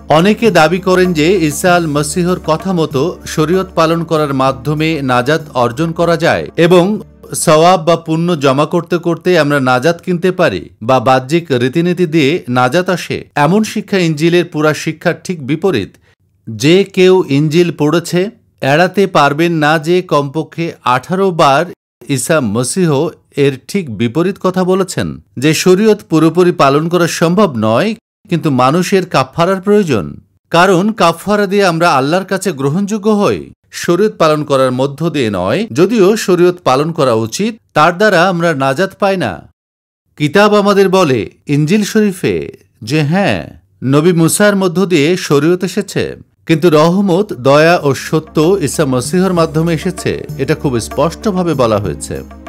অনেকে দাবি করেন যে ঈসা আল মসিহর কথা মতো শরীয়ত পালন করার মাধ্যমে নাজাত অর্জন করা যায় এবং সওয়াব বা পুণ্য জমা করতে করতে আমরা নাজাত কিনতে পারি বা বাহ্যিক রীতিনীতি দিয়ে নাজাত আসে। এমন শিক্ষা ইনজিলের পুরা শিক্ষার ঠিক বিপরীত। যে কেউ ইনজিল পড়েছে এড়াতে পারবেন না যে কমপক্ষে 18 বার ঈসা মসিহ এর ঠিক বিপরীত কথা বলেছেন, যে শরীয়ত পুরোপুরি পালন করা সম্ভব নয়, কিন্তু মানুষের কাফফারার প্রয়োজন। কারণ কাফফারা দিয়ে আমরা আল্লাহর কাছে গ্রহণযোগ্য হই, শরীয়ত পালন করার মধ্য দিয়ে নয়। যদিও শরীয়ত পালন করা উচিত, তার দ্বারা আমরা নাজাত পাই না। কিতাব আমাদের বলে ইনজিল শরীফে যে হ্যাঁ, নবী মুসার মধ্য দিয়ে শরীয়ত এসেছে, কিন্তু রহমত, দয়া ও সত্য ঈসা মসিহর মাধ্যমে এসেছে। এটা খুব স্পষ্টভাবে বলা হয়েছে।